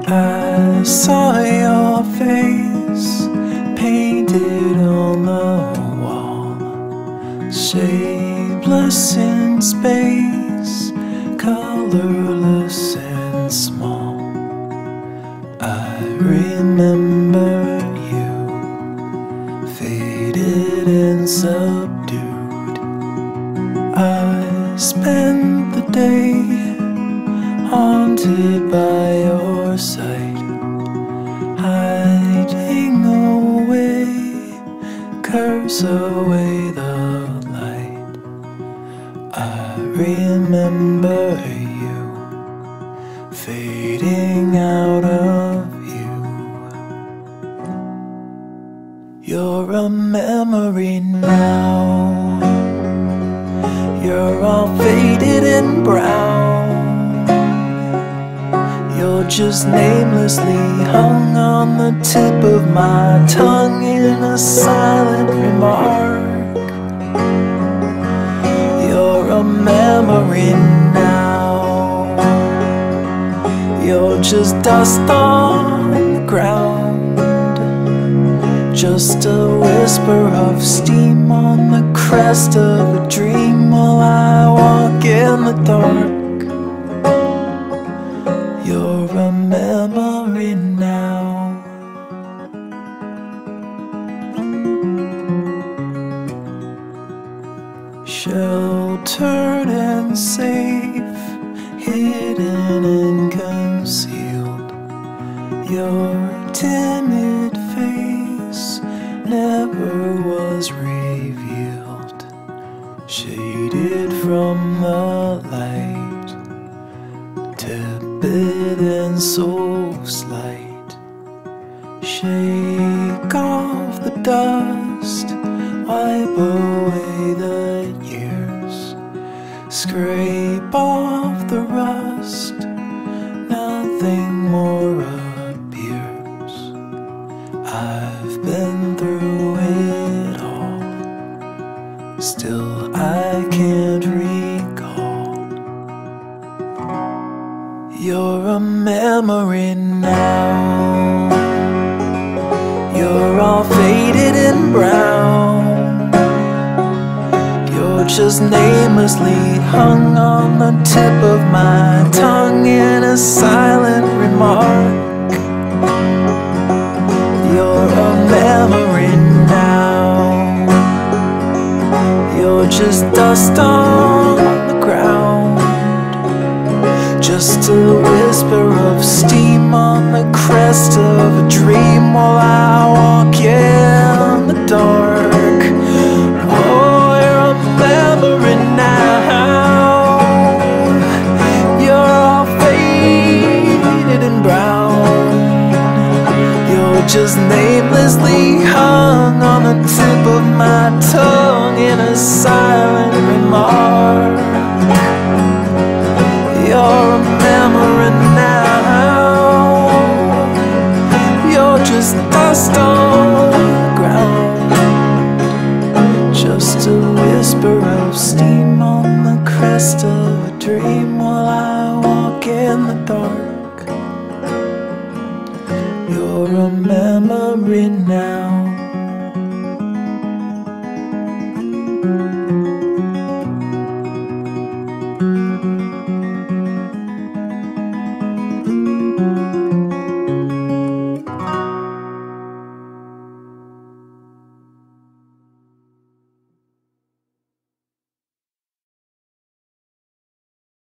I saw your face painted on the wall, shapeless in space, colorless and small. I remember you, faded and subdued. I spent the day haunted by your sight, hiding away, curse away the light. I remember you, fading out of view. You're a memory now, you're all faded and brown. You're just namelessly hung on the tip of my tongue in a silent remark. You're a memory now, you're just dust on the ground, just a whisper of steam on the crest of a dream while I walk in the dark. You're a memory now. Sheltered and safe, hidden and concealed, your timid face never was revealed, shaded from the light, tepid and so slight. Shake off the dust, wipe away the years, scrape off the rust, nothing more appears. I've been through it all, still I can't recall. You're a memory now, you're all faded and brown. You're just namelessly hung on the tip of my tongue in a silent remark. You're a memory now, you're just dust on the ground, just a whisper of steam on the crest of a dream while I walk in the dark. Oh, you're a memory now, you're all faded and brown. You're just namelessly hung on the tip of my tongue in a silent remark. You're a memory now, you're just dust on the ground, just a whisper of steam on the crest of a dream while I walk in the dark. You're a memory now.